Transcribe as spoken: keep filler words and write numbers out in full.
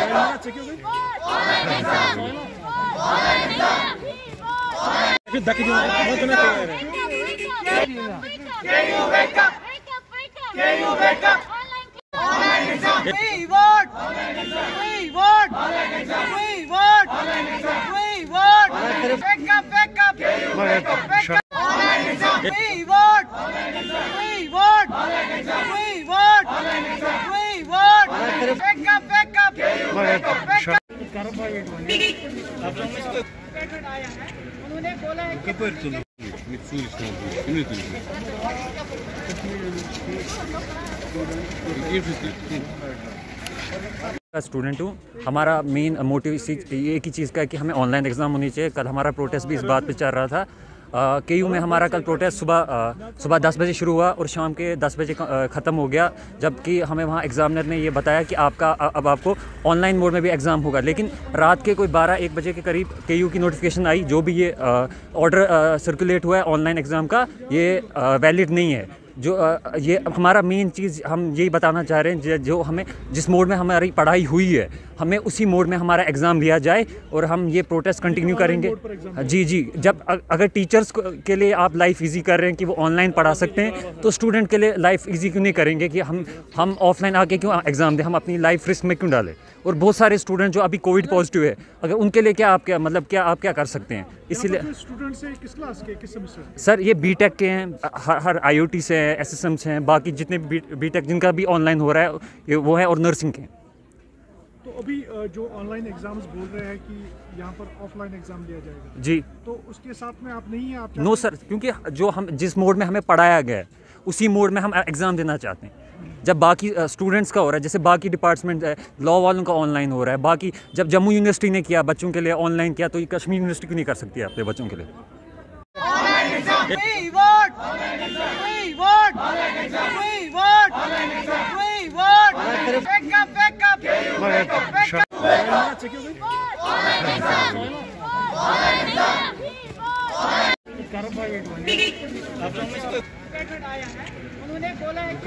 उन्होंने बोला है स्टूडेंट हूँ। हमारा मेन मोटिव इसी एक ही चीज़ का है कि हमें ऑनलाइन एग्ज़ाम होनी चाहिए। कल हमारा प्रोटेस्ट भी इस बात पे चल रहा था। के यू में हमारा कल प्रोटेस्ट सुबह सुबह दस बजे शुरू हुआ और शाम के दस बजे ख़त्म हो गया, जबकि हमें वहाँ एग्ज़ामिनर ने ये बताया कि आपका अब आपको ऑनलाइन मोड में भी एग्ज़ाम होगा। लेकिन रात के कोई बारह एक बजे के करीब के यू की नोटिफिकेशन आई, जो भी ये ऑर्डर सर्कुलेट हुआ है ऑनलाइन एग्ज़ाम का, ये वैलिड नहीं है। जो ये हमारा मेन चीज़ हम यही बताना चाह रहे हैं, जो हमें जिस मोड में हमारी पढ़ाई हुई है हमें उसी मोड में हमारा एग्ज़ाम लिया जाए और हम ये प्रोटेस्ट कंटिन्यू करेंगे। जी जी जब अगर टीचर्स के लिए आप लाइफ इजी कर रहे हैं कि वो ऑनलाइन पढ़ा सकते हैं, तो स्टूडेंट के लिए लाइफ इजी क्यों नहीं करेंगे कि हम हम ऑफलाइन आके क्यों एग्ज़ाम दें, हम अपनी लाइफ रिस्क में क्यों डालें। और बहुत सारे स्टूडेंट जो अभी कोविड पॉजिटिव है, अगर उनके लिए क्या आप क्या मतलब क्या आप क्या कर सकते हैं। इसीलिए स्टूडेंट से किस क्लास के किस सेमेस्टर सर ये बीटेक के हैं, हर हर आईओटी से हैं, एसएसएम से हैं, बाकी जितने भी बीटेक जिनका भी ऑनलाइन हो रहा है ये वो है, और नर्सिंग के। तो अभी जो ऑनलाइन एग्जाम्स बोल रहे हैं कि यहाँ पर ऑफलाइन एग्जाम लिया जाएगा जी, तो उसके साथ में आप नहीं हैं आप? नो सर, क्योंकि जो हम जिस मोड में हमें पढ़ाया गया है उसी मोड में हम एग्ज़ाम देना चाहते हैं। जब बाकी स्टूडेंट्स का हो रहा है, जैसे बाकी डिपार्टमेंट है, लॉ वालों का ऑनलाइन हो रहा है, बाकी जब जम्मू यूनिवर्सिटी ने किया बच्चों के लिए ऑनलाइन किया, तो ये कश्मीर यूनिवर्सिटी क्यों नहीं कर सकती है अपने बच्चों के लिए। उन्होंने बोला है